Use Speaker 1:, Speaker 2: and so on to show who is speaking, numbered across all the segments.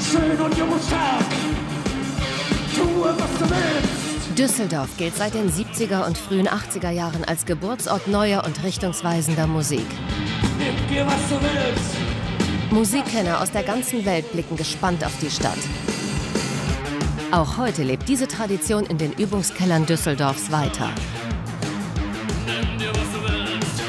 Speaker 1: schön und jung und stark. Tue, was du willst.
Speaker 2: Düsseldorf gilt seit den 70er und frühen 80er Jahren als Geburtsort neuer und richtungsweisender Musik.
Speaker 1: Nimm dir, was du willst.
Speaker 2: Musikkenner aus der ganzen Welt blicken gespannt auf die Stadt. Auch heute lebt diese Tradition in den Übungskellern Düsseldorfs weiter.
Speaker 1: Nimm dir, was du willst.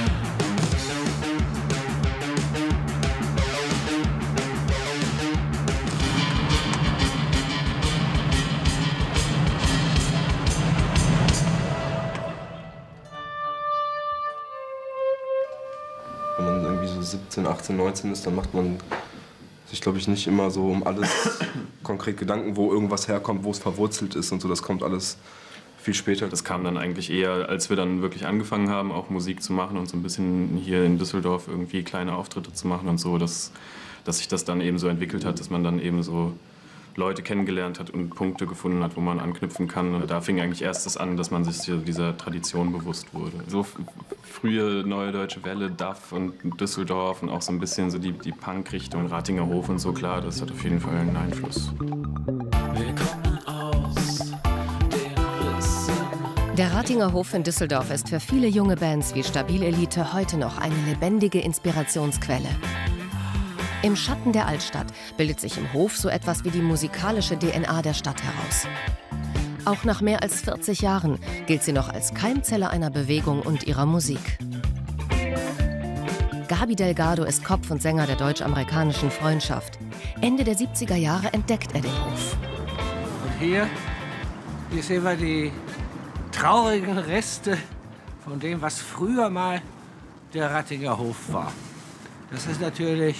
Speaker 3: Wenn man irgendwie so 17, 18, 19 ist, dann macht man sich, glaube ich, nicht immer so um alles konkret Gedanken, wo irgendwas herkommt, wo es verwurzelt ist und so. Das kommt alles viel später.
Speaker 4: Das kam dann eigentlich eher, als wir dann wirklich angefangen haben, auch Musik zu machen und so ein bisschen hier in Düsseldorf irgendwie kleine Auftritte zu machen und so, dass sich das dann eben so entwickelt hat, dass man dann eben so Leute kennengelernt hat und Punkte gefunden hat, wo man anknüpfen kann. Und da fing eigentlich erst das an, dass man sich dieser Tradition bewusst wurde. So frühe Neue Deutsche Welle, DAF und Düsseldorf und auch so ein bisschen so die Punk-Richtung, Ratinger Hof und so, klar, das hat auf jeden Fall einen Einfluss.
Speaker 2: Der Ratinger Hof in Düsseldorf ist für viele junge Bands wie Stabil Elite heute noch eine lebendige Inspirationsquelle. Im Schatten der Altstadt bildet sich im Hof so etwas wie die musikalische DNA der Stadt heraus. Auch nach mehr als 40 Jahren gilt sie noch als Keimzelle einer Bewegung und ihrer Musik. Gabi Delgado ist Kopf und Sänger der deutsch-amerikanischen Freundschaft. Ende der 70er Jahre entdeckt er den Hof.
Speaker 5: Und hier sehen wir die traurigen Reste von dem, was früher mal der Ratinger Hof war. Das ist natürlich,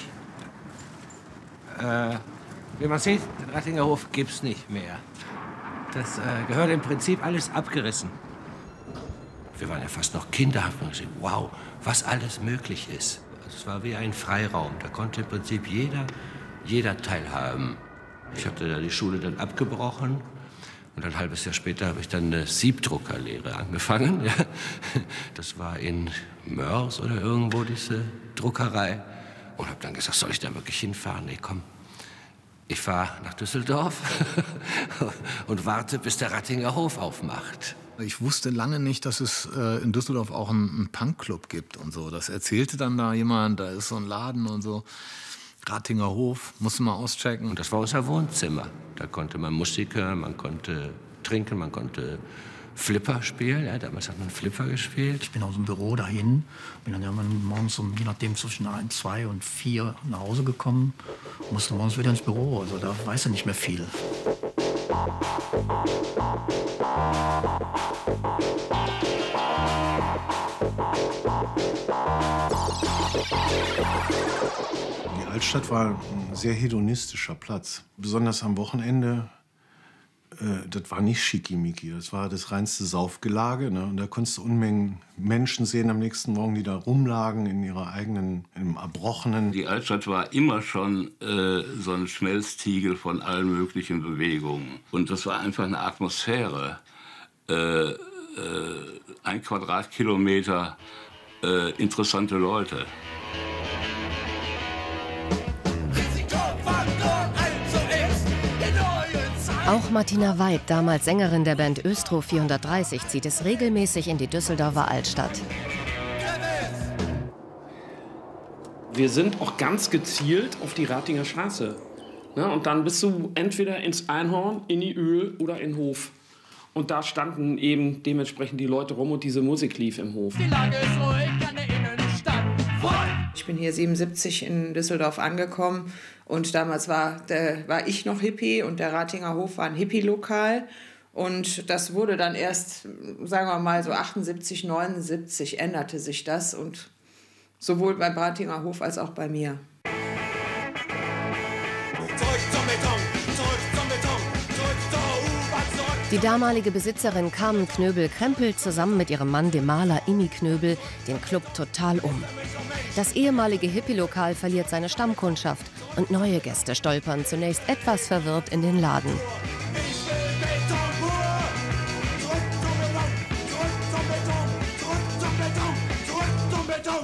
Speaker 5: wie man sieht, den Ratinger Hof gibt es nicht mehr. Das gehört im Prinzip alles abgerissen. Wir waren ja fast noch Kinder, haben wir gesehen, wow, was alles möglich ist. Es war wie ein Freiraum, da konnte im Prinzip jeder teilhaben. Ich hatte da die Schule dann abgebrochen. Und ein halbes Jahr später habe ich dann eine Siebdruckerlehre angefangen. Ja. Das war in Mörs oder irgendwo, diese Druckerei. Und habe dann gesagt, soll ich da wirklich hinfahren? Nee, komm, ich fahre nach Düsseldorf und warte, bis der Ratinger Hof aufmacht.
Speaker 6: Ich wusste lange nicht, dass es in Düsseldorf auch einen Punkclub gibt und so. Das erzählte dann da jemand, da ist so ein Laden und so. Ratinger Hof, musste man auschecken.
Speaker 5: Und das war unser Wohnzimmer. Da konnte man Musik hören, man konnte trinken, man konnte Flipper spielen. Ja, damals hat man Flipper gespielt.
Speaker 7: Ich bin aus dem Büro dahin, bin dann irgendwann morgens je nachdem zwischen 1, 2 und 4 nach Hause gekommen. Musste morgens wieder ins Büro, also da weiß er nicht mehr viel.
Speaker 8: Die Altstadt war ein sehr hedonistischer Platz. Besonders am Wochenende, das war nicht schickimicki, das war das reinste Saufgelage. Ne? Und da konntest du Unmengen Menschen sehen am nächsten Morgen, die da rumlagen in ihrer eigenen, im Erbrochenen.
Speaker 9: Die Altstadt war immer schon so ein Schmelztiegel von allen möglichen Bewegungen. Und das war einfach eine Atmosphäre. 1 Quadratkilometer interessante Leute.
Speaker 2: Auch Martina Weid, damals Sängerin der Band Östro 430, zieht es regelmäßig in die Düsseldorfer Altstadt.
Speaker 10: Wir sind auch ganz gezielt auf die Ratinger Straße. Ne? Und dann bist du entweder ins Einhorn, in die Öhl oder in den Hof. Und da standen eben dementsprechend die Leute rum und diese Musik lief im Hof.
Speaker 1: Die Lage ist ruhig an der Innenstadt.
Speaker 11: Ich bin hier 77 in Düsseldorf angekommen und damals war ich noch Hippie und der Ratinger Hof war ein Hippie-Lokal. Und das wurde dann erst, sagen wir mal so 78, 79 änderte sich das und sowohl beim Ratinger Hof als auch bei mir.
Speaker 2: Die damalige Besitzerin Carmen Knöbel krempelt zusammen mit ihrem Mann, dem Maler Imi Knöbel, den Club total um. Das ehemalige Hippie-Lokal verliert seine Stammkundschaft und neue Gäste stolpern zunächst etwas verwirrt in den Laden.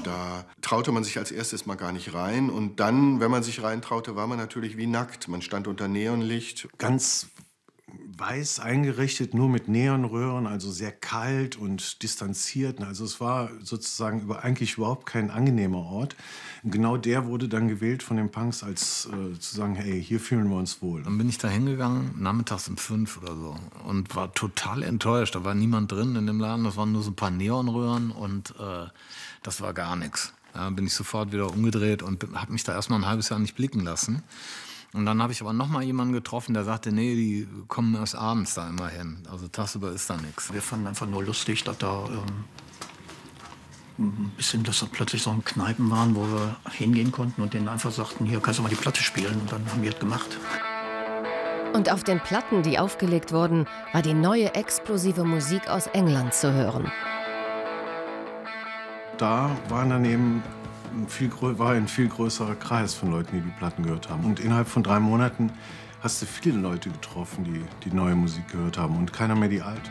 Speaker 12: Da traute man sich als erstes mal gar nicht rein. Und dann, wenn man sich reintraute, war man natürlich wie nackt. Man stand unter Neonlicht.
Speaker 8: Ganz weiß eingerichtet, nur mit Neonröhren, also sehr kalt und distanziert. Also es war sozusagen eigentlich überhaupt kein angenehmer Ort. Und genau der wurde dann gewählt von den Punks, als zu sagen, hey, hier fühlen wir uns wohl.
Speaker 6: Dann bin ich da hingegangen, nachmittags um 5 oder so, und war total enttäuscht. Da war niemand drin in dem Laden, das waren nur so ein paar Neonröhren und das war gar nichts. Da bin ich sofort wieder umgedreht und habe mich da erstmal ein halbes Jahr nicht blicken lassen. Und dann habe ich aber noch mal jemanden getroffen, der sagte, nee, die kommen erst abends da immer hin. Also tagsüber ist da nichts.
Speaker 7: Wir fanden einfach nur lustig, dass da ein bisschen, dass da plötzlich so Kneipen waren, wo wir hingehen konnten und denen einfach sagten, hier kannst du mal die Platte spielen. Und dann haben wir das gemacht.
Speaker 2: Und auf den Platten, die aufgelegt wurden, war die neue explosive Musik aus England zu hören.
Speaker 8: Da waren dann eben ein viel größerer Kreis von Leuten, die die Platten gehört haben. Und innerhalb von 3 Monaten hast du viele Leute getroffen, die neue Musik gehört haben und keiner mehr die alte.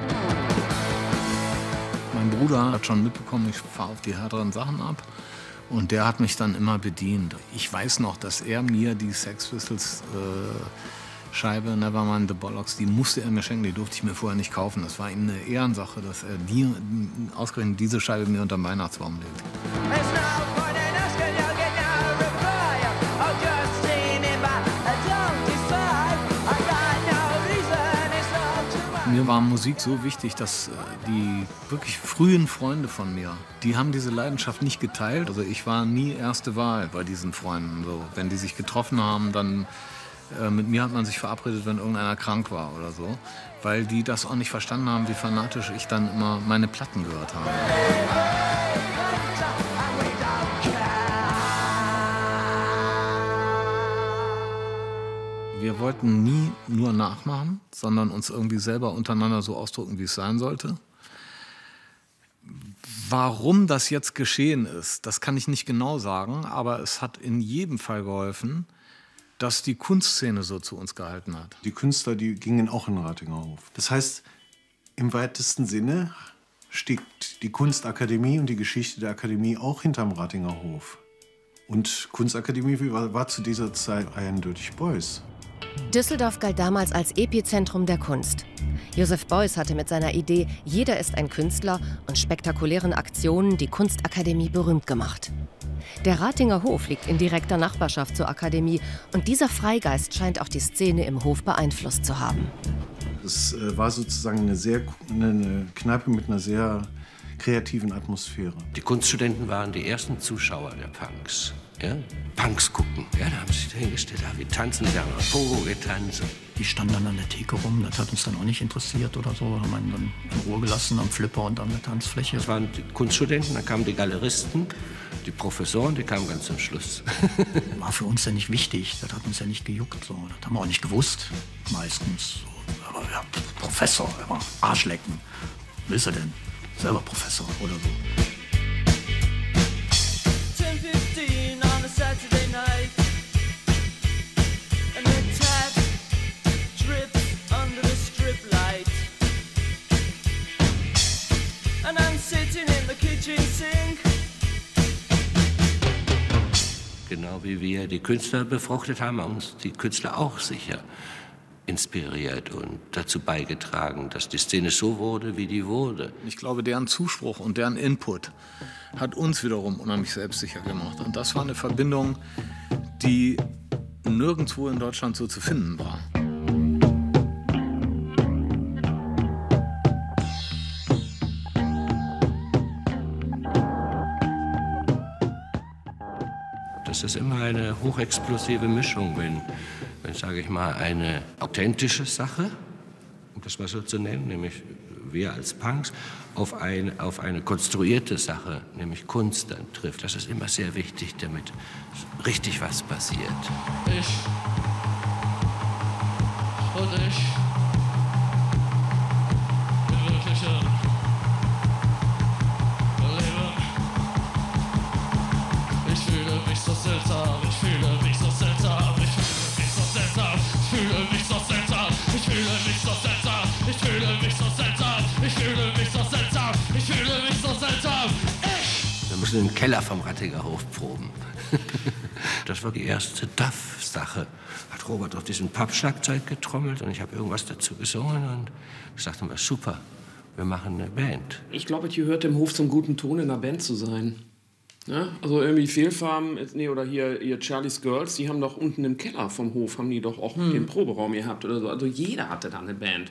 Speaker 6: Mein Bruder hat schon mitbekommen, ich fahre auf die härteren Sachen ab. Und der hat mich dann immer bedient. Ich weiß noch, dass er mir die Sex Pistols Scheibe Nevermind the Bollocks, die musste er mir schenken, die durfte ich mir vorher nicht kaufen. Das war ihm eine Ehrensache, dass er ausgerechnet diese Scheibe mir unter den Weihnachtsbaum legt. Mir war Musik so wichtig, dass die wirklich frühen Freunde von mir, die haben diese Leidenschaft nicht geteilt. Also ich war nie erste Wahl bei diesen Freunden. So, wenn die sich getroffen haben, dann mit mir hat man sich verabredet, wenn irgendeiner krank war oder so. Weil die das auch nicht verstanden haben, wie fanatisch ich dann immer meine Platten gehört habe. Wir wollten nie nur nachmachen, sondern uns irgendwie selber untereinander so ausdrücken, wie es sein sollte. Warum das jetzt geschehen ist, das kann ich nicht genau sagen, aber es hat in jedem Fall geholfen, dass die Kunstszene so zu uns gehalten hat.
Speaker 8: Die Künstler, die gingen auch in den Ratinger Hof. Das heißt, im weitesten Sinne steckt die Kunstakademie und die Geschichte der Akademie auch hinterm Ratinger Hof. Und Kunstakademie war zu dieser Zeit eindeutig Beuys.
Speaker 2: Düsseldorf galt damals als Epizentrum der Kunst. Joseph Beuys hatte mit seiner Idee "Jeder ist ein Künstler" und spektakulären Aktionen die Kunstakademie berühmt gemacht. Der Ratinger Hof liegt in direkter Nachbarschaft zur Akademie und dieser Freigeist scheint auch die Szene im Hof beeinflusst zu haben.
Speaker 8: Es war sozusagen eine Kneipe mit einer sehr kreativen Atmosphäre.
Speaker 5: Die Kunststudenten waren die ersten Zuschauer der Punks. Ja? Punks gucken. Ja, da haben sie sich dahingestellt, wir tanzen, wir haben Pogo getanzt.
Speaker 7: Die standen dann an der Theke rum, das hat uns dann auch nicht interessiert oder so. Haben einen dann in Ruhe gelassen am Flipper und an der Tanzfläche.
Speaker 5: Das waren die Kunststudenten, dann kamen die Galeristen, die Professoren, die kamen ganz zum Schluss.
Speaker 7: War für uns ja nicht wichtig, das hat uns ja nicht gejuckt. So. Das haben wir auch nicht gewusst, meistens. So. Aber ja, Professor, ja, Arschlecken. Willst du denn? Selber Professor oder so.
Speaker 1: Saturday night, and the tap drips under the strip light, and I'm sitting in the kitchen sink.
Speaker 5: Genau wie wir die Künstler befruchtet haben, haben uns die Künstler auch sicher inspiriert und dazu beigetragen, dass die Szene so wurde, wie die wurde.
Speaker 6: Ich glaube, deren Zuspruch und deren Input hat uns wiederum unheimlich selbstsicher gemacht. Und das war eine Verbindung, die nirgendwo in Deutschland so zu finden war.
Speaker 5: Das ist immer eine hochexplosive Mischung, wenn sage ich mal, eine authentische Sache, um das mal so zu nennen, nämlich wir als Punks, auf eine konstruierte Sache, nämlich Kunst, dann trifft. Das ist immer sehr wichtig, damit richtig was passiert.
Speaker 1: Ich bin wirkliche Leben. Ich fühle mich so seltsam, ich fühle mich so seltsam, ich fühle mich so seltsam, ich fühle mich so seltsam, ich fühle mich so seltsam, ich fühle mich so seltsam, ich fühle mich so seltsam, ich fühle mich so seltsam.
Speaker 5: mussten im Keller vom Rattinger Hof proben. Das war die erste Duff-Sache. Hat Robert auf diesem Pappschlagzeug getrommelt und ich habe irgendwas dazu gesungen und ich sagte mal, super, wir machen eine Band.
Speaker 10: Ich glaube, es gehört im Hof zum guten Ton, in einer Band zu sein. Ja? Also irgendwie Fehlfarben, nee, oder hier Charlie's Girls, die haben doch unten im Keller vom Hof, haben die doch auch den Proberaum gehabt oder so. Also jeder hatte da eine Band.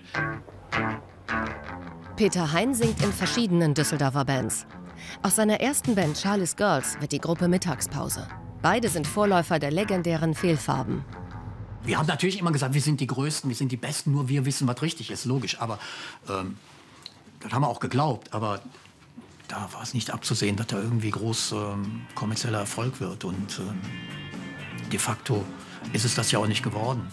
Speaker 2: Peter Hein singt in verschiedenen Düsseldorfer Bands. Aus seiner ersten Band Charlie's Girls wird die Gruppe Mittagspause. Beide sind Vorläufer der legendären Fehlfarben.
Speaker 7: Wir haben natürlich immer gesagt, wir sind die Größten, wir sind die Besten, nur wir wissen, was richtig ist, logisch. Aber das haben wir auch geglaubt. Aber da war es nicht abzusehen, dass da irgendwie groß kommerzieller Erfolg wird. Und de facto ist es das ja auch nicht geworden.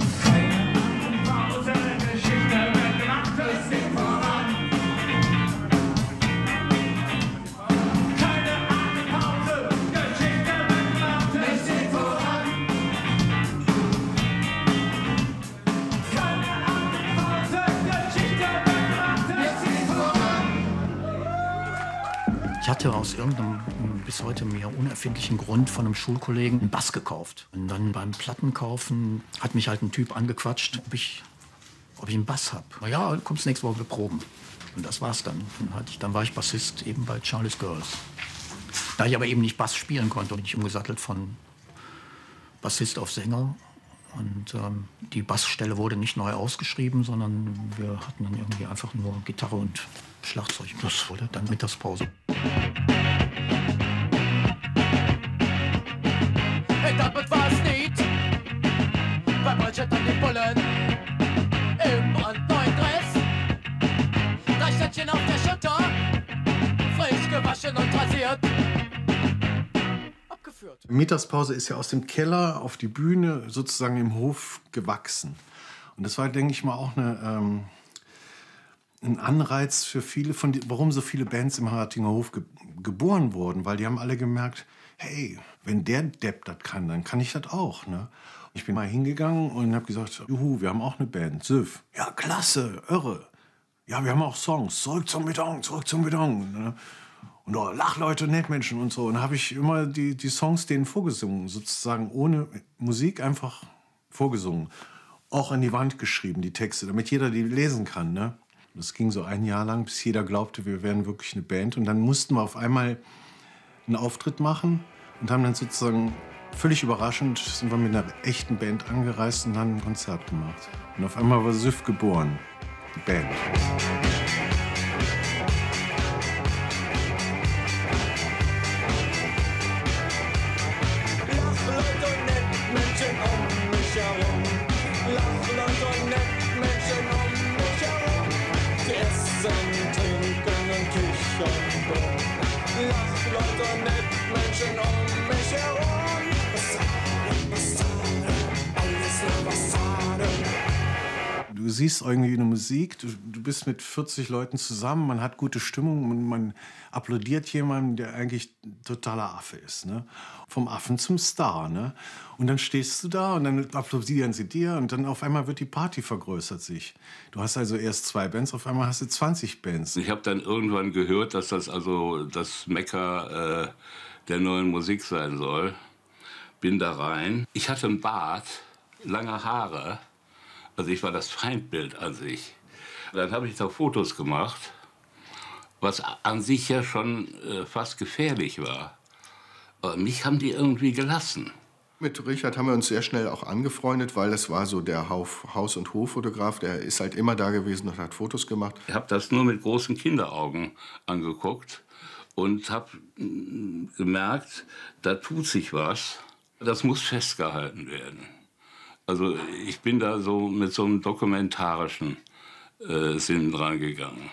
Speaker 7: Ich hatte aus irgendeinem bis heute mir unerfindlichen Grund von einem Schulkollegen einen Bass gekauft. Und dann beim Plattenkaufen hat mich halt ein Typ angequatscht, ob ich einen Bass habe. Na ja, kommst nächste Woche, wir proben. Und das war's dann. Dann war ich Bassist eben bei Charlie's Girls. Da ich aber eben nicht Bass spielen konnte, bin ich umgesattelt von Bassist auf Sänger. Und die Bassstelle wurde nicht neu ausgeschrieben, sondern wir hatten dann irgendwie einfach nur Gitarre und Schlagzeug. Das wurde dann Mittagspause.
Speaker 13: Damit war's nicht. Beim Rollchat an den Bullen. Im brandneuen Dress. 3 Ständchen auf der Schulter. Frisch gewaschen und rasiert.
Speaker 8: Mittagspause ist ja aus dem Keller auf die Bühne sozusagen im Hof gewachsen. Und das war, denke ich mal, auch ein Anreiz für viele, warum so viele Bands im Rattinger Hof geboren wurden. Weil die haben alle gemerkt, hey, wenn der Depp das kann, dann kann ich das auch. Ne? Ich bin mal hingegangen und habe gesagt, juhu, wir haben auch eine Band, Süff. Ja, klasse, irre. Ja, wir haben auch Songs, zurück zum Beton, zurück zum Beton. Ne? Und oh, Lachleute, Nettmenschen und so. Und da habe ich immer die Songs denen vorgesungen, sozusagen ohne Musik einfach vorgesungen. Auch an die Wand geschrieben, die Texte, damit jeder die lesen kann. Ne? Das ging so ein Jahr lang, bis jeder glaubte, wir wären wirklich eine Band. Und dann mussten wir auf einmal einen Auftritt machen und haben dann sozusagen völlig überraschend, sind wir mit einer echten Band angereist und haben ein Konzert gemacht. Und auf einmal war Süff geboren, die Band. Du siehst irgendwie eine Musik, du bist mit 40 Leuten zusammen, man hat gute Stimmung, man applaudiert jemandem, der eigentlich ein totaler Affe ist. Ne? Vom Affen zum Star. Ne? Und dann stehst du da und dann applaudieren sie dir und dann auf einmal wird die Party vergrößert sich. Du hast also erst 2 Bands, auf einmal hast du 20 Bands.
Speaker 9: Ich habe dann irgendwann gehört, dass das also das Mekka der neuen Musik sein soll. Bin da rein. Ich hatte einen Bart, lange Haare. Also ich war das Feindbild an sich. Dann habe ich da Fotos gemacht, was an sich ja schon fast gefährlich war. Aber mich haben die irgendwie gelassen.
Speaker 12: Mit Richard haben wir uns sehr schnell auch angefreundet, weil das war so der Haus- und Hoffotograf. Der ist halt immer da gewesen und hat Fotos gemacht.
Speaker 9: Ich habe das nur mit großen Kinderaugen angeguckt und habe gemerkt, da tut sich was. Das muss festgehalten werden. Also ich bin da so mit so einem dokumentarischen Sinn dran gegangen.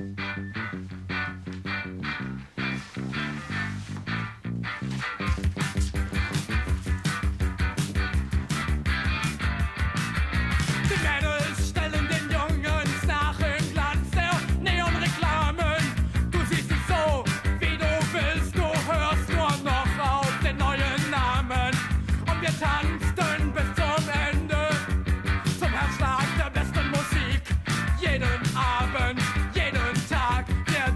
Speaker 13: Die Mädels stellen den Jungs nach im Glanz der Neonreklamen. Du siehst dich so, wie du willst, du hörst nur noch auf den neuen Namen. Und wir tanzten bis zum Ende, zum Herzschlag der besten Musik. Jeden Abend, jeden Tag, der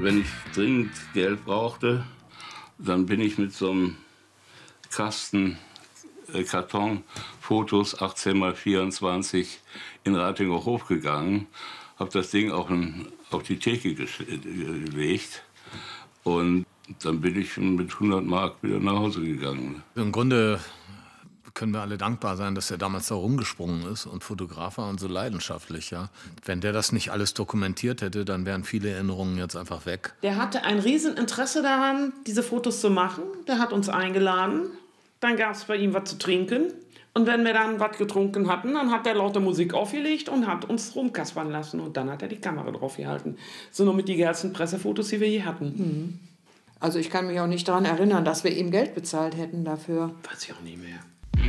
Speaker 9: wenn ich dringend Geld brauchte, dann bin ich mit so einem Karton Fotos 18×24 in Ratinger Hof gegangen, habe das Ding auf die Theke gelegt und dann bin ich mit 100 Mark wieder nach Hause gegangen.
Speaker 6: Im Grunde können wir alle dankbar sein, dass er damals da rumgesprungen ist und Fotograf war und so leidenschaftlich. Ja. Wenn der das nicht alles dokumentiert hätte, dann wären viele Erinnerungen jetzt einfach weg.
Speaker 10: Der hatte ein Rieseninteresse daran, diese Fotos zu machen. Der hat uns eingeladen. Dann gab es bei ihm was zu trinken. Und wenn wir dann was getrunken hatten, dann hat er laute Musik aufgelegt und hat uns rumkaspern lassen. Und dann hat er die Kamera drauf gehalten. So nur mit die geilsten Pressefotos, die wir je hatten.
Speaker 11: Also ich kann mich auch nicht daran erinnern, dass wir ihm Geld bezahlt hätten dafür.
Speaker 10: Weiß ich auch nicht mehr.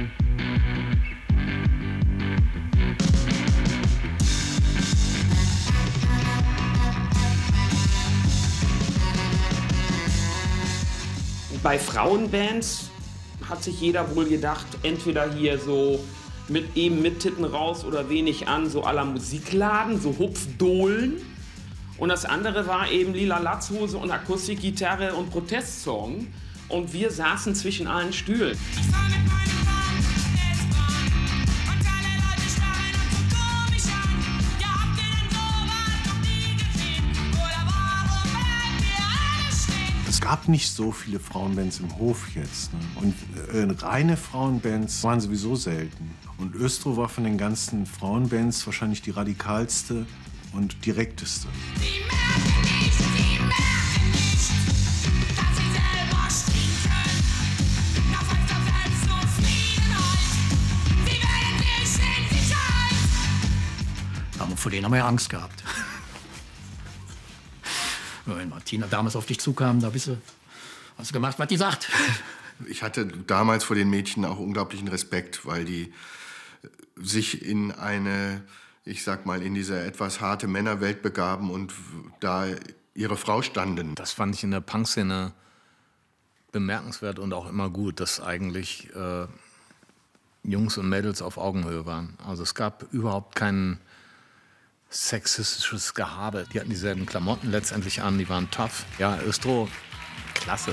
Speaker 10: Bei Frauenbands hat sich jeder wohl gedacht, entweder hier so mit Titten raus oder wenig an, so à la Musikladen, so Hupfdohlen. Und das andere war eben lila Latzhose und Akustikgitarre und Protestsong. Und wir saßen zwischen allen Stühlen.
Speaker 8: Es gab nicht so viele Frauenbands im Hof jetzt. Ne? Und reine Frauenbands waren sowieso selten. Und Östrow war von den ganzen Frauenbands wahrscheinlich die radikalste und direkteste.
Speaker 13: Sie merken nicht, dass sie selber stinken. Nach falscher Selbstzufriedenheit. Sie werden nicht in Sicherheit.
Speaker 7: Aber vor denen haben wir ja Angst gehabt. Wenn Martina damals auf dich zukam, da hast du gemacht, was die sagt.
Speaker 12: Ich hatte damals vor den Mädchen auch unglaublichen Respekt, weil die sich in eine, ich sag mal, in diese etwas harte Männerwelt begaben und da ihre Frau standen.
Speaker 6: Das fand ich in der Punkszene bemerkenswert und auch immer gut, dass eigentlich Jungs und Mädels auf Augenhöhe waren. Also es gab überhaupt kein sexistisches Gehabe. Die hatten dieselben Klamotten letztendlich an, die waren tough. Ja, Östrow, klasse.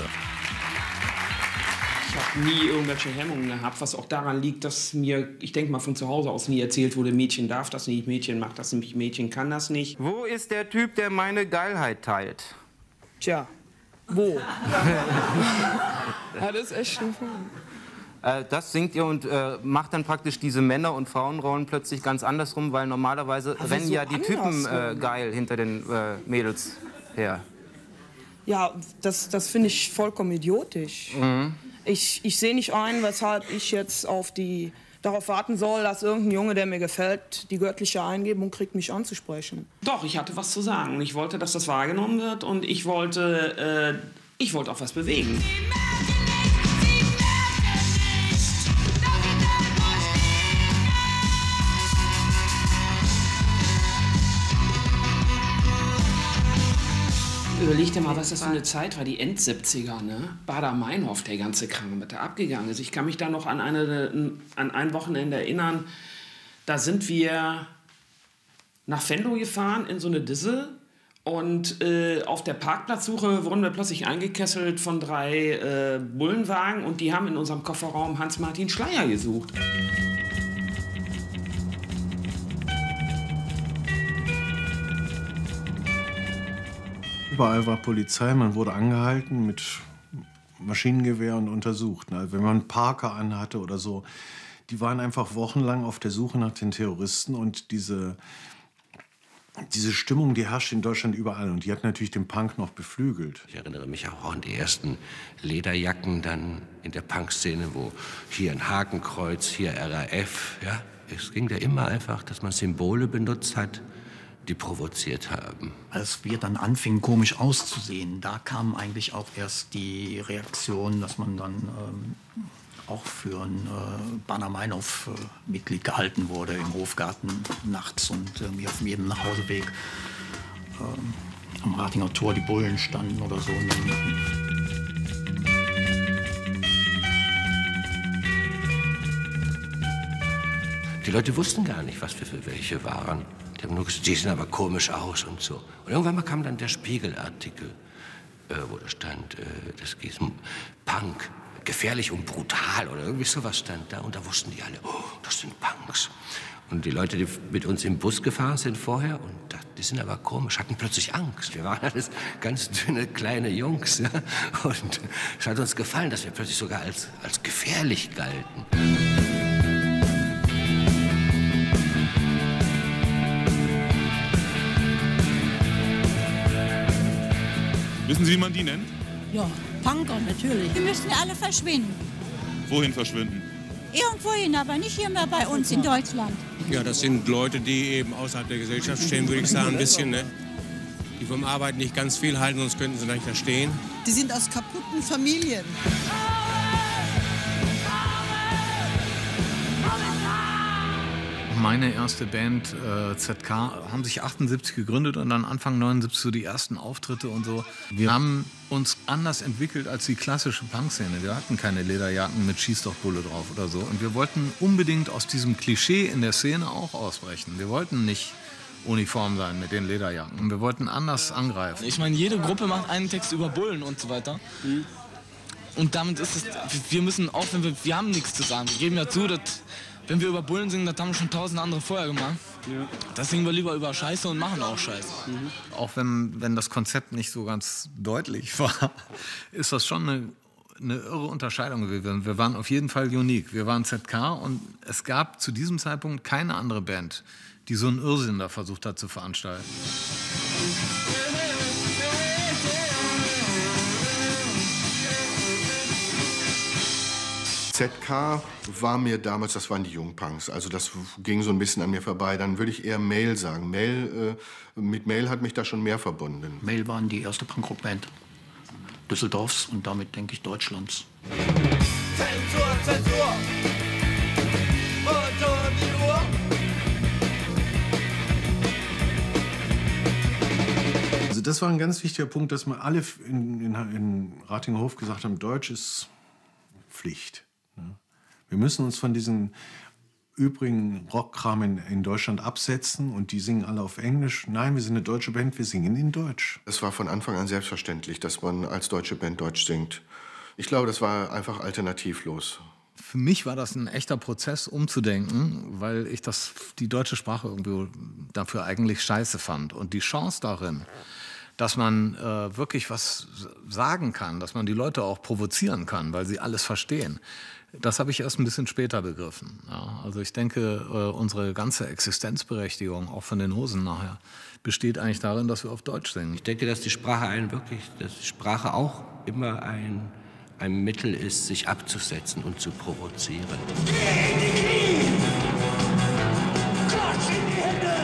Speaker 10: Ich habe nie irgendwelche Hemmungen gehabt, was auch daran liegt, dass mir, ich denke mal, von zu Hause aus nie erzählt wurde, Mädchen darf das nicht, Mädchen macht das nicht, Mädchen kann das nicht.
Speaker 14: Wo ist der Typ, der meine Geilheit teilt?
Speaker 15: Tja, wo? Ja, das ist echt ein
Speaker 14: Das singt ihr und macht dann praktisch diese Männer- und Frauenrollen plötzlich ganz andersrum, weil normalerweise rennen ja die Typen geil hinter den Mädels her.
Speaker 15: Ja, das finde ich vollkommen idiotisch. Ich sehe nicht ein, weshalb ich jetzt darauf warten soll, dass irgendein Junge, der mir gefällt, die göttliche Eingebung kriegt, mich anzusprechen.
Speaker 10: Doch, ich hatte was zu sagen. Ich wollte, dass das wahrgenommen wird und ich wollte auch was bewegen. Überleg dir mal, was das für eine Zeit war, die End-70er, ne? Baader-Meinhof, der ganze Kram, was da abgegangen ist. Ich kann mich da noch an ein Wochenende erinnern, da sind wir nach Venlo gefahren in so eine Disse und auf der Parkplatzsuche wurden wir plötzlich eingekesselt von 3 Bullenwagen und die haben in unserem Kofferraum Hans-Martin Schleyer gesucht.
Speaker 8: Überall war Polizei, man wurde angehalten mit Maschinengewehr und untersucht. Also wenn man einen Parker anhatte oder so, die waren einfach wochenlang auf der Suche nach den Terroristen und diese Stimmung, die herrscht in Deutschland überall und die hat natürlich den Punk noch beflügelt.
Speaker 5: Ich erinnere mich auch an die ersten Lederjacken dann in der Punkszene, wo hier ein Hakenkreuz, hier RAF, ja. Es ging ja immer einfach, dass man Symbole benutzt hat, die provoziert haben.
Speaker 7: Als wir dann anfingen, komisch auszusehen, da kam eigentlich auch erst die Reaktion, dass man dann auch für ein Baader-Meinhof-Mitglied gehalten wurde im Hofgarten nachts und irgendwie auf jedem Nachhauseweg am Ratinger Tor die Bullen standen oder so.
Speaker 5: Die Leute wussten gar nicht, was wir für welche waren. Die haben nur gesagt, die sehen aber komisch aus und so. Und irgendwann mal kam dann der Spiegelartikel. wo da stand, das geht Punk, gefährlich und brutal oder irgendwie sowas stand da. Und da wussten die alle, oh, das sind Punks. Und die Leute, die mit uns im Bus gefahren sind vorher, und die sind aber komisch, hatten plötzlich Angst. Wir waren alles ganz dünne, kleine Jungs. Ja? Und es hat uns gefallen, dass wir plötzlich sogar als gefährlich galten.
Speaker 16: Wissen Sie, wie man die nennt?
Speaker 17: Ja, Punker natürlich. Die müssen alle verschwinden.
Speaker 16: Wohin verschwinden?
Speaker 17: Irgendwohin, aber nicht hier mehr bei uns in Deutschland.
Speaker 18: Ja, das sind Leute, die eben außerhalb der Gesellschaft stehen, würde ich sagen, ein bisschen, ne? Die vom Arbeiten nicht ganz viel halten, sonst könnten sie nicht da stehen.
Speaker 19: Die sind aus kaputten Familien.
Speaker 6: Meine erste Band, ZK, haben sich 78 gegründet und dann Anfang 79 so die ersten Auftritte und so. Wir haben uns anders entwickelt als die klassische Punkszene. Wir hatten keine Lederjacken mit Schieß doch Bulle drauf oder so. Und wir wollten unbedingt aus diesem Klischee in der Szene auch ausbrechen. Wir wollten nicht uniform sein mit den Lederjacken. Wir wollten anders angreifen.
Speaker 20: Ich meine, jede Gruppe macht einen Text über Bullen und so weiter. Und damit ist es, wir müssen auch, wenn wir haben nichts zu sagen. Wir geben ja zu, dass wenn wir über Bullen singen, das haben schon 1000 andere vorher gemacht. Ja. Das singen wir lieber über Scheiße und machen auch Scheiße.
Speaker 6: Auch wenn das Konzept nicht so ganz deutlich war, ist das schon eine irre Unterscheidung gewesen. Wir waren auf jeden Fall unique. Wir waren ZK und es gab zu diesem Zeitpunkt keine andere Band, die so einen Irrsinn da versucht hat zu veranstalten.
Speaker 12: ZK war mir damals, das waren die Jungpunks, also das ging so ein bisschen an mir vorbei. Dann würde ich eher Mail sagen. Mit Mail hat mich da schon mehr verbunden.
Speaker 7: Mail waren die erste Punkrock-Band Düsseldorfs und damit, denke ich, Deutschlands.
Speaker 13: Zensur, Zensur! Und um die Uhr!
Speaker 8: Also das war ein ganz wichtiger Punkt, dass wir alle in Ratingerhof gesagt haben, Deutsch ist Pflicht. Wir müssen uns von diesen übrigen Rockkram in Deutschland absetzen und die singen alle auf Englisch. Nein, wir sind eine deutsche Band, wir singen in Deutsch.
Speaker 12: Es war von Anfang an selbstverständlich, dass man als deutsche Band Deutsch singt. Ich glaube, das war einfach alternativlos.
Speaker 6: Für mich war das ein echter Prozess, umzudenken, weil ich die deutsche Sprache irgendwie dafür eigentlich scheiße fand. Und die Chance darin, dass man wirklich was sagen kann, dass man die Leute auch provozieren kann, weil sie alles verstehen. Das habe ich erst ein bisschen später begriffen. Ja, also ich denke, unsere ganze Existenzberechtigung, auch von den Hosen nachher, besteht eigentlich darin, dass wir auf Deutsch singen.
Speaker 5: Ich denke, dass die Sprache auch immer ein Mittel ist, sich abzusetzen und zu provozieren.
Speaker 13: Geh in die Knie! Klatsch in die Hände!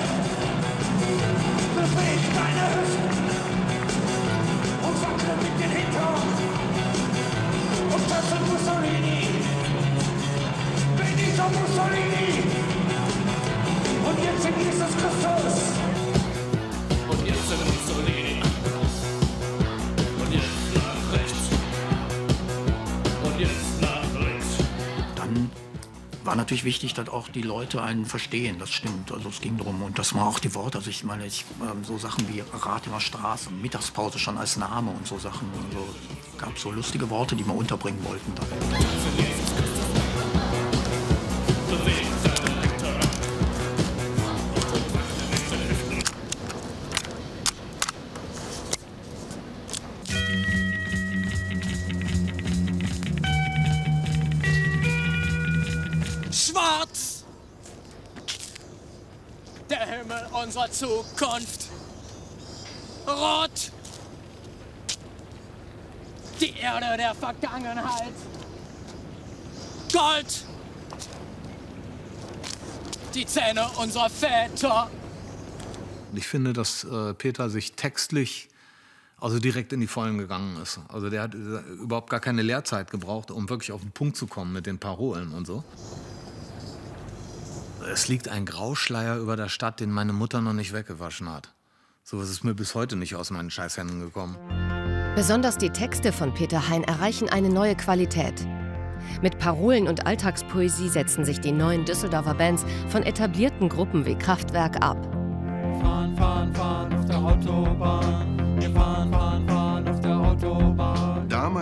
Speaker 13: Beweg deine Hüften! Und wackle mit den Hintern! Und tanze Mussolini! Benito Mussolini! Und jetzt in Jesus Christus! Und jetzt in Mussolini! Und jetzt nach rechts! Und jetzt nach links!
Speaker 7: Dann war natürlich wichtig, dass auch die Leute einen verstehen, das stimmt. Also es ging darum, und das war auch die Worte. Also ich meine, so Sachen wie Ratinger Straße, Mittagspause schon als Name und so Sachen. Also, es gab so lustige Worte, die wir unterbringen wollten.
Speaker 13: Schwarz! Der Himmel unserer Zukunft. Rot! Die Erde der Vergangenheit. Gold! Die Zähne unserer Väter.
Speaker 6: Ich finde, dass Peter sich textlich also direkt in die Vollen gegangen ist. Also der hat überhaupt gar keine Lehrzeit gebraucht, um wirklich auf den Punkt zu kommen mit den Parolen und so. Es liegt ein Grauschleier über der Stadt, den meine Mutter noch nicht weggewaschen hat. So was ist mir bis heute nicht aus meinen Scheißhänden gekommen.
Speaker 2: Besonders die Texte von Peter Hein erreichen eine neue Qualität. Mit Parolen und Alltagspoesie setzen sich die neuen Düsseldorfer Bands von etablierten Gruppen wie Kraftwerk ab.
Speaker 13: Fahren, fahren, fahren auf der Autobahn. Wir fahren, fahren, fahren auf der Autobahn.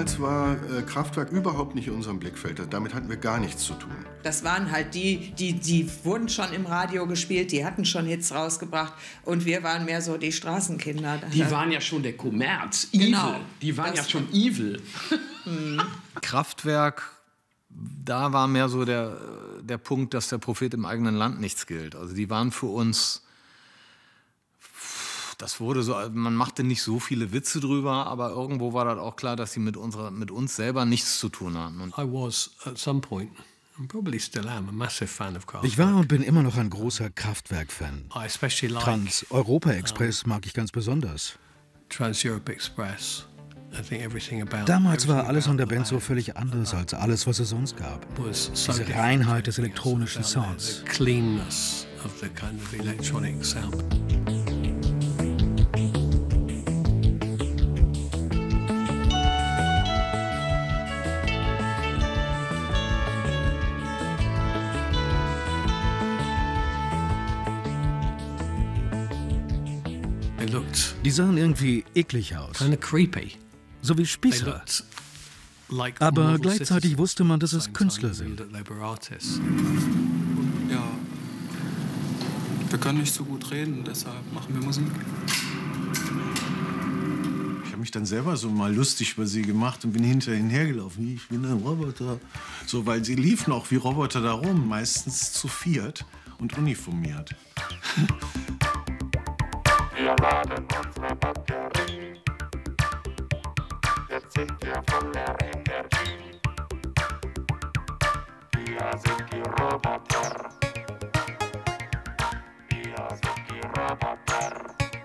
Speaker 12: damals war Kraftwerk überhaupt nicht in unserem Blickfeld. Damit hatten wir gar nichts zu tun.
Speaker 11: Das waren halt die wurden schon im Radio gespielt, die hatten schon Hits rausgebracht und wir waren mehr so die Straßenkinder.
Speaker 10: Die waren ja schon der Kommerz,
Speaker 11: Genau.
Speaker 10: evil. Die waren ja schon evil.
Speaker 6: Kraftwerk, da war mehr so der Punkt, dass der Prophet im eigenen Land nichts gilt. Also die waren für uns, das wurde so, man machte nicht so viele Witze drüber, aber irgendwo war das auch klar, dass sie mit uns selber nichts zu tun hatten. Und
Speaker 5: I was at some point, and probably still am, a massive fan of Kraftwerk.
Speaker 21: Ich war und bin immer noch ein großer Kraftwerk-Fan.
Speaker 5: I especially like
Speaker 21: Trans-Europa-Express mag ich ganz besonders.
Speaker 5: Trans-Europe Express.
Speaker 21: Damals war alles an der Band so völlig anders als alles, was es sonst gab. Diese Reinheit des elektronischen Sounds.
Speaker 5: Cleanness of the kind of electronic sound.
Speaker 21: Die sahen irgendwie eklig aus.
Speaker 5: Kind of creepy.
Speaker 21: So wie Spießer. Aber gleichzeitig wusste man, dass es Künstler sind.
Speaker 22: Ja, wir können nicht so gut reden, deshalb machen wir Musik.
Speaker 8: Ich habe mich dann selber so mal lustig über sie gemacht und bin hinterher hergelaufen. Ich bin ein Roboter. So, weil sie liefen auch wie Roboter da rum, meistens zu viert und uniformiert.
Speaker 13: Wir laden unsere Batterie. Jetzt sind wir voller Energie. Wir sind die Roboter. Wir sind die Roboter.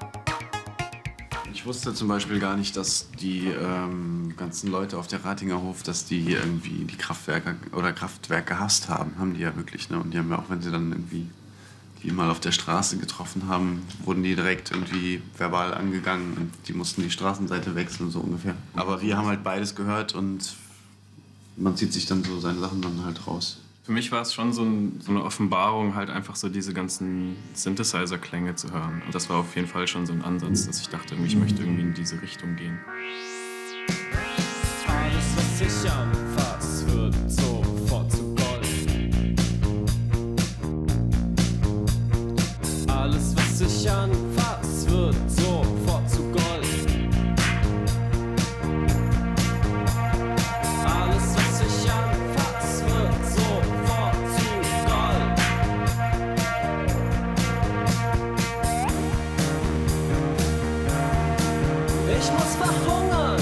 Speaker 4: Ich wusste zum Beispiel gar nicht, dass die ganzen Leute auf der Ratinger Hof, dass die irgendwie die Kraftwerke oder Kraftwerk gehasst haben. Haben die ja wirklich, ne? Und die haben ja auch, wenn sie dann irgendwie die mal auf der Straße getroffen haben, wurden die direkt irgendwie verbal angegangen und die mussten die Straßenseite wechseln, so ungefähr. Aber wir haben halt beides gehört und man zieht sich dann so seine Sachen dann halt raus. Für mich war es schon so eine Offenbarung, halt einfach so diese ganzen Synthesizer-Klänge zu hören. Und das war auf jeden Fall schon so ein Ansatz, dass ich dachte, ich möchte irgendwie in diese Richtung gehen.
Speaker 13: Alles, was ich anfass, wird sofort zu Gold. Alles, was ich anfass, wird sofort zu Gold. Alles, was ich anfass, wird sofort zu Gold. Ich muss verhungern.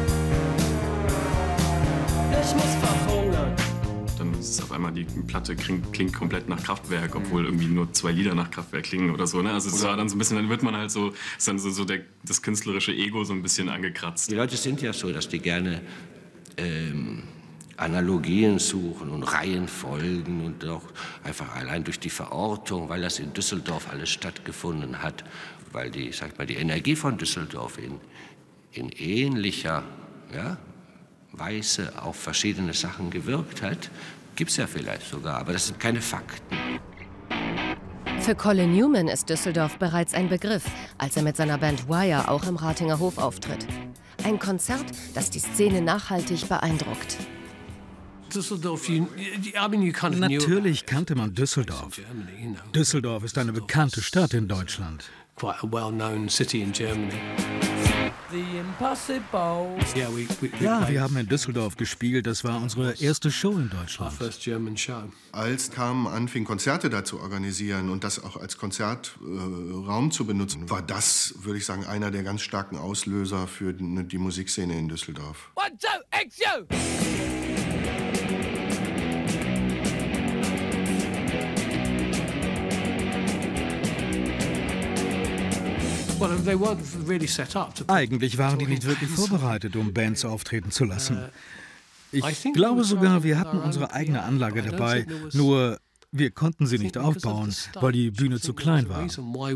Speaker 13: Ich muss verhungern.
Speaker 4: Dann ist es auf einmal, die Platte klingt komplett nach Kraftwerk, obwohl irgendwie nur 2 Lieder nach Kraftwerk klingen oder so. Ne? Also es war dann so ein bisschen, dann wird man halt so, ist dann so das künstlerische Ego so ein bisschen angekratzt.
Speaker 5: Die Leute sind ja so, dass die gerne Analogien suchen und Reihenfolgen und auch einfach allein durch die Verortung, weil das in Düsseldorf alles stattgefunden hat, weil die, sag mal, die Energie von Düsseldorf in ähnlicher Weise auf verschiedene Sachen gewirkt hat, gibt es ja vielleicht sogar, aber das sind keine Fakten.
Speaker 2: Für Colin Newman ist Düsseldorf bereits ein Begriff, als er mit seiner Band Wire auch im Ratinger Hof auftritt. Ein Konzert, das die Szene nachhaltig beeindruckt.
Speaker 21: Natürlich kannte man Düsseldorf. Düsseldorf ist eine bekannte Stadt in Deutschland.
Speaker 5: Quite a well-known city in Germany.
Speaker 13: The impossible.
Speaker 21: Ja, wir haben in Düsseldorf gespielt. Das war unsere erste Show in Deutschland.
Speaker 5: First German show.
Speaker 12: Als Carmen anfing, Konzerte da zu organisieren und das auch als Konzertraum zu benutzen, war das, würde ich sagen, einer der ganz starken Auslöser für die Musikszene in Düsseldorf.
Speaker 13: 1, 2, Action!
Speaker 21: Eigentlich waren die nicht wirklich vorbereitet, um Bands auftreten zu lassen. Ich glaube sogar, wir hatten unsere eigene Anlage dabei, nur wir konnten sie nicht aufbauen, weil die Bühne zu klein war.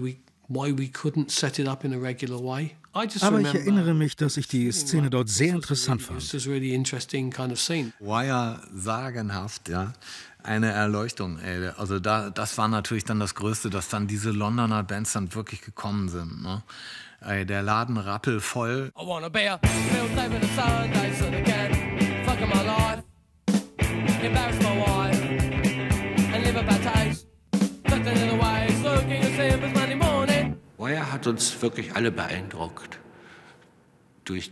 Speaker 21: Aber ich erinnere mich, dass ich die Szene dort sehr interessant fand.
Speaker 6: Wire, sagenhaft, ja. eine Erleuchtung, ey. Also das war natürlich dann das Größte, dass dann diese Londoner Bands dann wirklich gekommen sind, ne? Ey, der Laden rappelvoll.
Speaker 13: I wanna be a Bill David and Sunday so they can fuck my life, embarrass my wife and live a bad taste. Nothing in the way, looking to see him Monday morning.
Speaker 5: Wire hat uns wirklich alle beeindruckt durch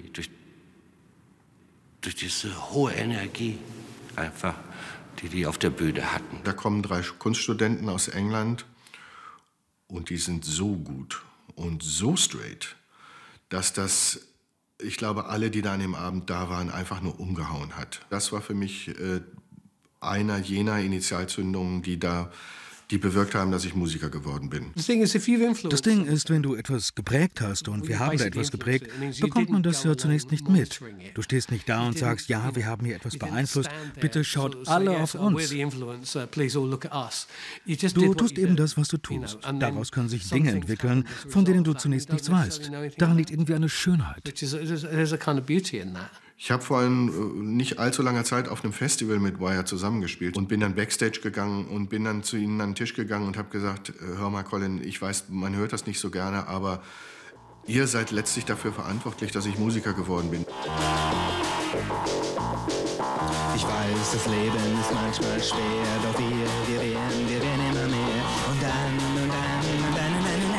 Speaker 5: diese hohe Energie einfach, die auf der Bühne hatten.
Speaker 12: Da kommen 3 Kunststudenten aus England und die sind so gut und so straight, dass das, ich glaube, alle, die da an dem Abend da waren, einfach nur umgehauen hat. Das war für mich einer jener Initialzündungen, die bewirkt haben, dass ich Musiker geworden bin.
Speaker 21: Das Ding ist, wenn du etwas geprägt hast, und wir haben da etwas geprägt, bekommt man das ja zunächst nicht mit. Du stehst nicht da und sagst, ja, wir haben hier etwas beeinflusst, bitte schaut alle auf uns. Du tust eben das, was du tust. Daraus können sich Dinge entwickeln, von denen du zunächst nichts weißt. Daran liegt irgendwie eine Schönheit.
Speaker 12: Ich habe vor nicht allzu langer Zeit auf einem Festival mit Wire zusammengespielt und bin dann Backstage gegangen und bin dann zu ihnen an den Tisch gegangen und habe gesagt, hör mal Colin, ich weiß, man hört das nicht so gerne, aber ihr seid letztlich dafür verantwortlich, dass ich Musiker geworden bin.
Speaker 1: Ich weiß, das Leben ist manchmal schwer, doch wir werden immer mehr. Und dann, und dann, und dann.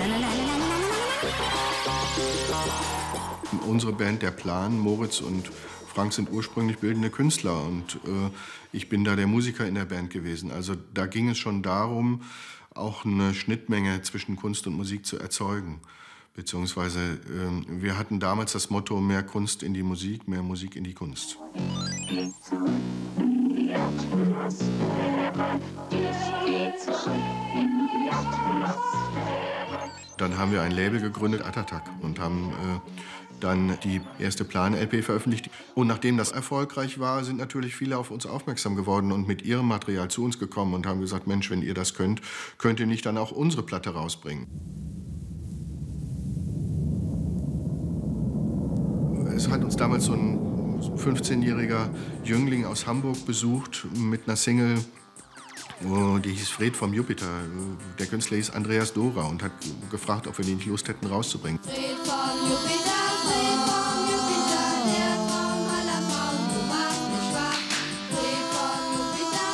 Speaker 12: Unsere Band, der Plan, Moritz und Frank sind ursprünglich bildende Künstler und ich bin da der Musiker in der Band gewesen. Also da ging es schon darum, auch eine Schnittmenge zwischen Kunst und Musik zu erzeugen. Beziehungsweise wir hatten damals das Motto, mehr Kunst in die Musik, mehr Musik in die Kunst. Dann haben wir ein Label gegründet, Atatak, und haben dann die erste Plan-LP veröffentlicht. Und nachdem das erfolgreich war, sind natürlich viele auf uns aufmerksam geworden und mit ihrem Material zu uns gekommen und haben gesagt, Mensch, wenn ihr das könnt, könnt ihr nicht dann auch unsere Platte rausbringen. Es hat uns damals so ein 15-jähriger Jüngling aus Hamburg besucht mit einer Single, die hieß Fred vom Jupiter. Der Künstler hieß Andreas Dora und hat gefragt, ob wir nicht Lust hätten, rauszubringen.
Speaker 13: Fred vom Jupiter, Fred vom Jupiter, der Traum aller Frauen, du machst mich schwach. Fred vom Jupiter,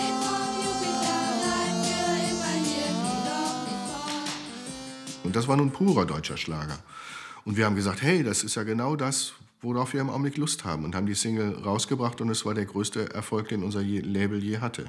Speaker 13: bleib für immer hier, geh doch nicht fort.
Speaker 12: Und das war nun purer deutscher Schlager. Und wir haben gesagt, hey, das ist ja genau das, worauf wir im Augenblick Lust haben. Und haben die Single rausgebracht und es war der größte Erfolg, den unser Label je hatte.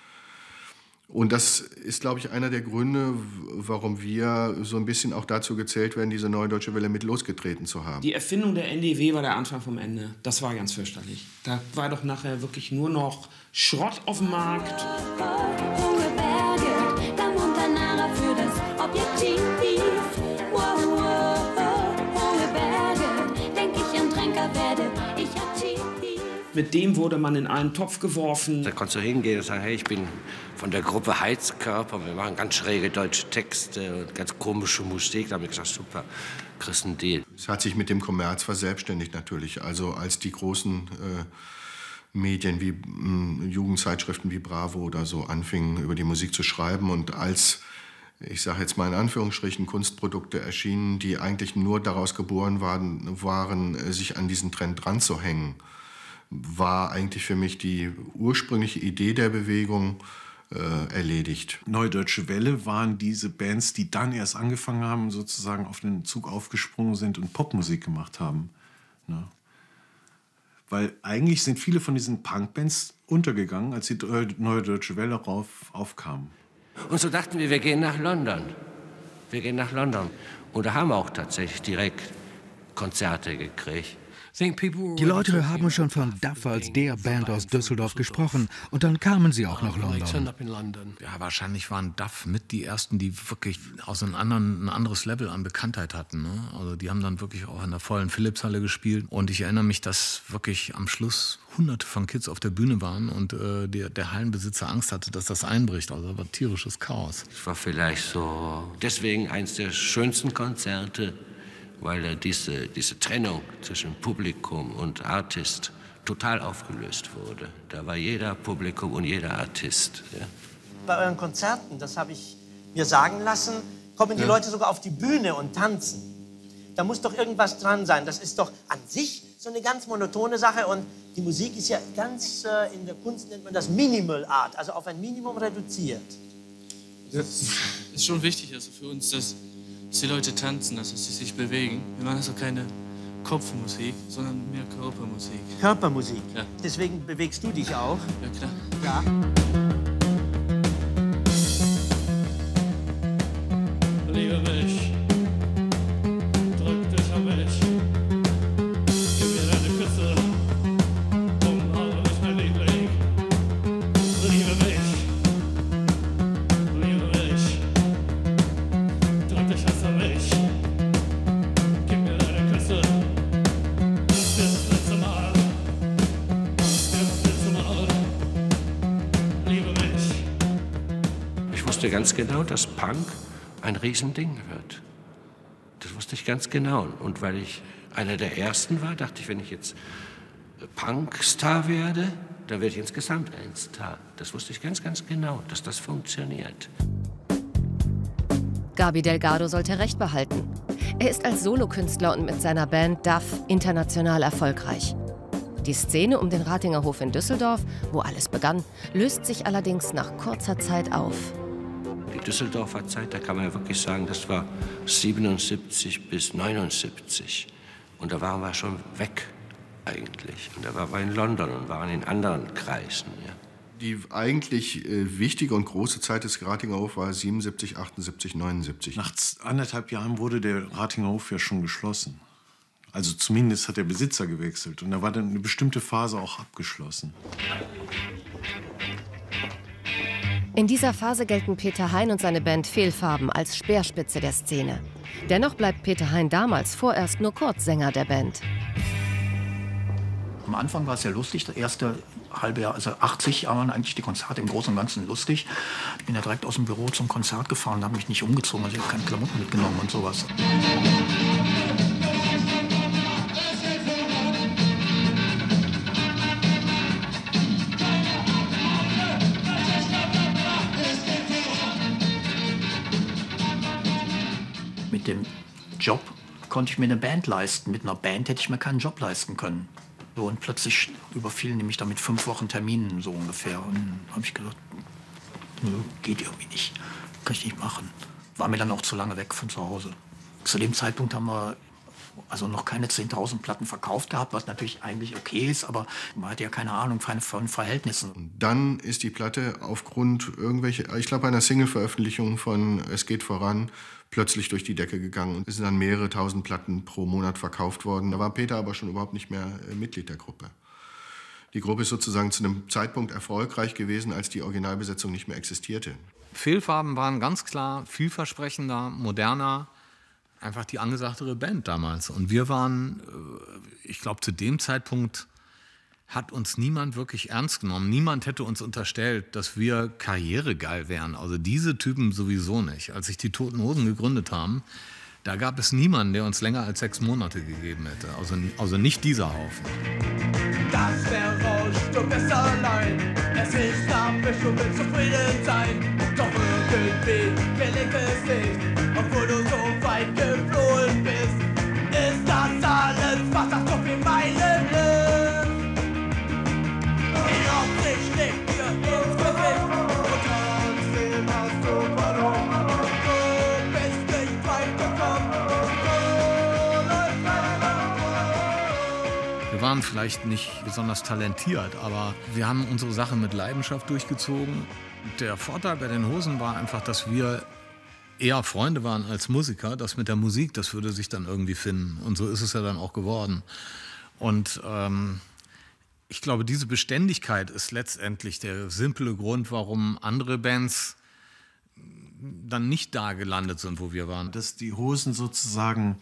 Speaker 12: Und das ist, glaube ich, einer der Gründe, warum wir so ein bisschen auch dazu gezählt werden, diese Neue Deutsche Welle mit losgetreten zu haben.
Speaker 10: Die Erfindung der NDW war der Anfang vom Ende. Das war ganz fürchterlich. Da war doch nachher wirklich nur noch Schrott auf dem Markt.
Speaker 13: Hohe Berge, Damm und Tanara für das Objektiv. Wow, wow, hohe Berge, denk ich an Tränker werde ich aktiv.
Speaker 10: Mit dem wurde man in einen Topf geworfen.
Speaker 5: Da konntest du hingehen und sagen, hey, ich bin von der Gruppe Heizkörper, wir machen ganz schräge deutsche Texte und ganz komische Musik. Da habe ich gesagt, super, kriegst einen Deal.
Speaker 12: Es hat sich mit dem Kommerz verselbstständigt natürlich. Also als die großen Medien wie Jugendzeitschriften wie Bravo oder so anfingen, über die Musik zu schreiben und als, ich sage jetzt mal in Anführungsstrichen, Kunstprodukte erschienen, die eigentlich nur daraus geboren waren, sich an diesen Trend dran zu hängen, war eigentlich für mich die ursprüngliche Idee der Bewegung erledigt.
Speaker 8: Neue Deutsche Welle waren diese Bands, die dann erst angefangen haben, sozusagen auf den Zug aufgesprungen sind und Popmusik gemacht haben. Ne? Weil eigentlich sind viele von diesen Punkbands untergegangen, als die Neue Deutsche Welle aufkam.
Speaker 5: Und so dachten wir gehen nach London. Wir gehen nach London. Und da haben wir auch tatsächlich direkt Konzerte gekriegt.
Speaker 21: Die Leute haben schon von Duff als der Band aus Düsseldorf gesprochen und dann kamen sie auch nach London.
Speaker 6: Ja, wahrscheinlich waren Duff mit die ersten, die wirklich aus ein anderes Level an Bekanntheit hatten. Ne? Also die haben dann wirklich auch in der vollen Philipshalle gespielt und ich erinnere mich, dass wirklich am Schluss Hunderte von Kids auf der Bühne waren und der Hallenbesitzer Angst hatte, dass das einbricht. Also das war tierisches Chaos.
Speaker 5: Das war vielleicht so deswegen eins der schönsten Konzerte, weil er diese Trennung zwischen Publikum und Artist total aufgelöst wurde. Da war jeder Publikum und jeder Artist. Ja.
Speaker 3: Bei euren Konzerten, das habe ich mir sagen lassen, kommen die Leute sogar auf die Bühne und tanzen. Da muss doch irgendwas dran sein. Das ist doch an sich so eine ganz monotone Sache. Und die Musik ist ja ganz, in der Kunst nennt man das Minimal Art, also auf ein Minimum reduziert.
Speaker 20: Das ist schon wichtig also für uns, dass die Leute tanzen, dass sie sich bewegen. Wir machen also keine Kopfmusik, sondern mehr Körpermusik.
Speaker 3: Körpermusik?
Speaker 20: Ja.
Speaker 3: Deswegen bewegst du dich auch?
Speaker 20: Ja, klar.
Speaker 3: Ja.
Speaker 13: Liebe mich, drück dich an mich, gib mir deine Küsse, umarme mich, mein Liebling. Liebe mich, drück dich fest an mich, gib mir deine Küsse. Das letzte Mal, liebe mich.
Speaker 5: Ich wusste ganz genau, dass Punk ein Riesending wird. Das wusste ich ganz genau. Und weil ich einer der Ersten war, dachte ich, wenn ich jetzt Punk-Star werde, dann werde ich insgesamt ein Star. Das wusste ich ganz, ganz genau, dass das funktioniert.
Speaker 2: Gaby Delgado sollte Recht behalten. Er ist als Solokünstler und mit seiner Band DAF international erfolgreich. Die Szene um den Ratinger Hof in Düsseldorf, wo alles begann, löst sich allerdings nach kurzer Zeit auf.
Speaker 5: Die Düsseldorfer Zeit, da kann man ja wirklich sagen, das war 77 bis 79. Und da waren wir schon weg eigentlich. Und da waren wir in London und waren in anderen Kreisen. Ja.
Speaker 12: Die eigentlich wichtige und große Zeit des Ratinger Hof war 77, 78, 79.
Speaker 8: Nach 1,5 Jahren wurde der Ratinger Hof ja schon geschlossen. Also zumindest hat der Besitzer gewechselt. Und da war dann eine bestimmte Phase auch abgeschlossen.
Speaker 2: In dieser Phase gelten Peter Hein und seine Band Fehlfarben als Speerspitze der Szene. Dennoch bleibt Peter Hein damals vorerst nur kurz Sänger der Band.
Speaker 7: Am Anfang war es ja lustig, das erste halbe Jahr, also 80 waren eigentlich die Konzerte im Großen und Ganzen lustig. Ich bin ja direkt aus dem Büro zum Konzert gefahren, habe mich nicht umgezogen, also ich habe keine Klamotten mitgenommen und sowas. Mit dem Job konnte ich mir eine Band leisten. Mit einer Band hätte ich mir keinen Job leisten können. So, und plötzlich überfielen die mich da mit 5 Wochen Terminen so ungefähr. Und dann habe ich gedacht, nö, geht irgendwie nicht. Kann ich nicht machen. War mir dann auch zu lange weg von zu Hause. Zu dem Zeitpunkt haben wir also noch keine 10.000 Platten verkauft gehabt, was natürlich eigentlich okay ist, aber man hat ja keine Ahnung von Verhältnissen.
Speaker 12: Und dann ist die Platte aufgrund ich glaube einer Single-Veröffentlichung von Es geht voran, plötzlich durch die Decke gegangen. Und es sind dann mehrere tausend Platten pro Monat verkauft worden. Da war Peter aber schon überhaupt nicht mehr Mitglied der Gruppe. Die Gruppe ist sozusagen zu einem Zeitpunkt erfolgreich gewesen, als die Originalbesetzung nicht mehr existierte.
Speaker 6: Fehlfarben waren ganz klar vielversprechender, moderner, einfach die angesagtere Band damals. Und wir waren, ich glaube, zu dem Zeitpunkt hat uns niemand wirklich ernst genommen. Niemand hätte uns unterstellt, dass wir karrieregeil wären. Also diese Typen sowieso nicht. Als sich die Toten Hosen gegründet haben, da gab es niemanden, der uns länger als 6 Monate gegeben hätte. Also nicht dieser Haufen.
Speaker 13: Das Rausch, du bist allein. Es ist Abwisch und will zufrieden sein. Doch irgendwie gelingt es nicht, obwohl du so weit geflohen bist. Ist das alles, was das so viel Meilen ist? Die Aufsicht legt dir ins Gesicht und trotzdem hast du verloren. Du bist nicht weit gekommen.
Speaker 6: Wir waren vielleicht nicht besonders talentiert, aber wir haben unsere Sache mit Leidenschaft durchgezogen. Der Vorteil bei den Hosen war einfach, dass wir eher Freunde waren als Musiker. Das mit der Musik, das würde sich dann irgendwie finden. Und so ist es ja dann auch geworden. Und ich glaube, diese Beständigkeit ist letztendlich der simple Grund, warum andere Bands dann nicht da gelandet sind, wo wir waren.
Speaker 8: Dass die Hosen sozusagen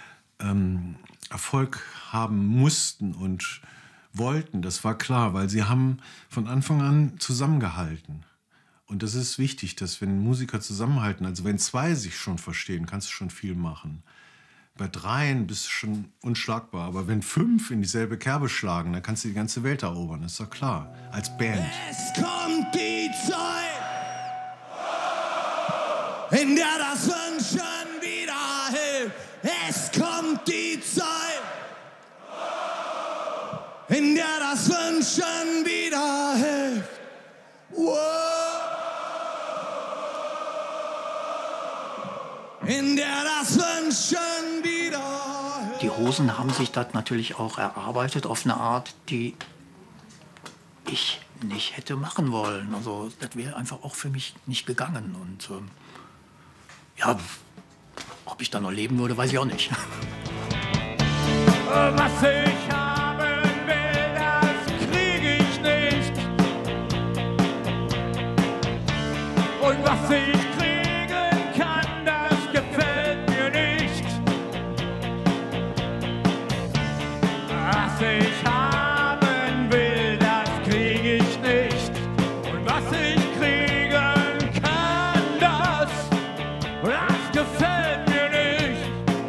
Speaker 8: Erfolg haben mussten und wollten, das war klar, weil sie haben von Anfang an zusammengehalten. Und das ist wichtig, dass wenn Musiker zusammenhalten, also wenn 2 sich schon verstehen, kannst du schon viel machen. Bei 3 bist du schon unschlagbar. Aber wenn 5 in dieselbe Kerbe schlagen, dann kannst du die ganze Welt erobern. Das ist doch klar. Als Band.
Speaker 13: Es kommt die Zeit, in der das Wünschen wieder hilft. Es kommt die Zeit, in der das Wünschen wieder hilft. In der das Wünschen wieder hilft.
Speaker 7: Die Hosen haben sich das natürlich auch erarbeitet auf eine Art, die ich nicht hätte machen wollen. Also das wäre einfach auch für mich nicht gegangen. Und ja, ob ich da noch leben würde, weiß ich auch nicht.
Speaker 13: Was ich haben will, das krieg ich nicht. Und was ich kriegen kann, das gefällt mir nicht. Was ich haben will, das krieg ich nicht. Und was ich kriegen kann, das gefällt mir nicht.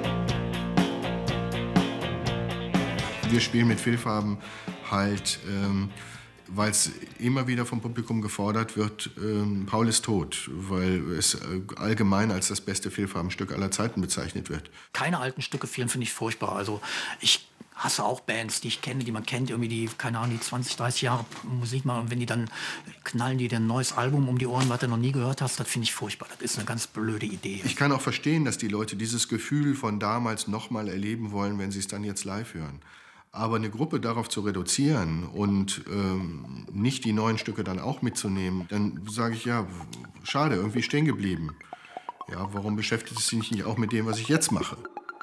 Speaker 12: Wir spielen mit Filzfarben halt, weil es immer wieder vom Publikum gefordert wird, Paul ist tot, weil es allgemein als das beste Filzfarbenstück aller Zeiten bezeichnet wird.
Speaker 7: Keine alten Stücke fehlen, finde ich furchtbar. Also ich hasse auch Bands, die ich kenne, die man kennt, irgendwie die, keine Ahnung, die 20, 30 Jahre Musik machen. Und wenn die dann knallen die dir ein neues Album um die Ohren, was du noch nie gehört hast, das finde ich furchtbar. Das ist eine ganz blöde Idee.
Speaker 12: Ich kann auch verstehen, dass die Leute dieses Gefühl von damals noch mal erleben wollen, wenn sie es dann jetzt live hören. Aber eine Gruppe darauf zu reduzieren und nicht die neuen Stücke dann auch mitzunehmen, dann sage ich, ja, schade, irgendwie stehen geblieben. Ja, warum beschäftigt es sich nicht auch mit dem, was ich jetzt mache?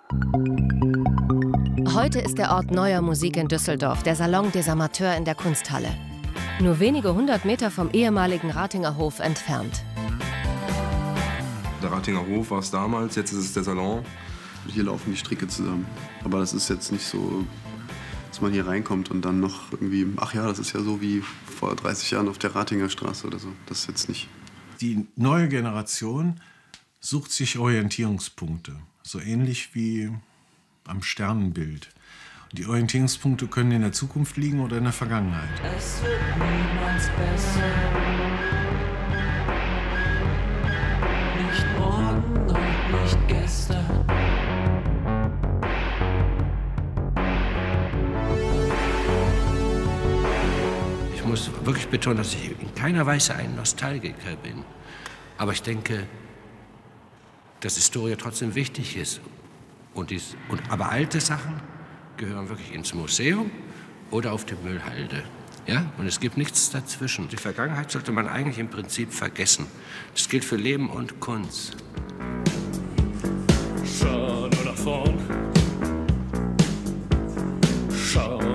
Speaker 2: Heute ist der Ort neuer Musik in Düsseldorf, der Salon des Amateurs in der Kunsthalle. Nur wenige 100 Meter vom ehemaligen Ratinger Hof entfernt.
Speaker 9: Der Ratinger Hof war es damals, jetzt ist es der Salon.
Speaker 14: Hier laufen die Stricke zusammen. Aber das ist jetzt nicht so, dass man hier reinkommt und dann noch irgendwie, ach ja, das ist ja so wie vor 30 Jahren auf der Ratinger Straße oder so. Das ist jetzt nicht.
Speaker 8: Die neue Generation sucht sich Orientierungspunkte. So ähnlich wie am Sternenbild. Die Orientierungspunkte können in der Zukunft liegen oder in der Vergangenheit.
Speaker 13: Es wird niemals besser. Nicht morgen und nicht gestern.
Speaker 5: Ich muss wirklich betonen, dass ich in keiner Weise ein Nostalgiker bin. Aber ich denke, dass Historie trotzdem wichtig ist. Aber alte Sachen gehören wirklich ins Museum oder auf die Müllhalde. Ja? Und es gibt nichts dazwischen. Die Vergangenheit sollte man eigentlich im Prinzip vergessen. Das gilt für Leben und Kunst.
Speaker 13: Schau nur nach vorn. Schau